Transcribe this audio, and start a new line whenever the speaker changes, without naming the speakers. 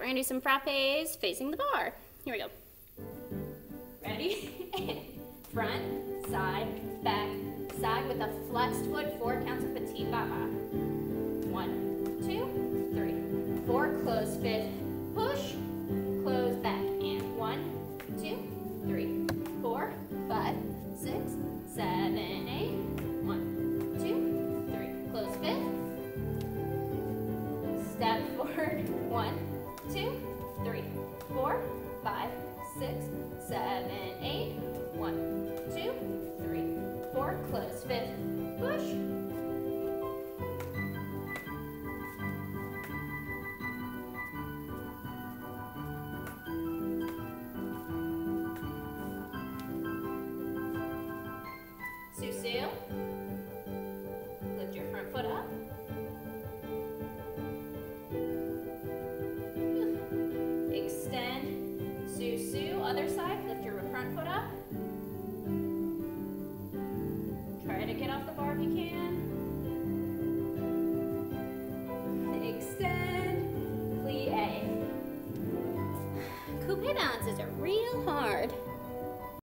We're gonna do some frappes facing the bar. Here we go. Ready? Front, side, back, side with a flexed foot, 4 counts of petite barre. 1, 2, 3, 4, close fifth, push, close back, and 1, 2, 3, 4, 5, 6, 7, 8, 1, 2, 3, close fifth, step forward, 1, 2, 3, 4, 5, 6, 7, 8, 1, 2, 3, 4, close fifth, push, Sue, lift your front foot up. Extend, Sue, other side, lift your front foot up. Try to get off the bar if you can. Extend, plie. Coupe balances are real hard.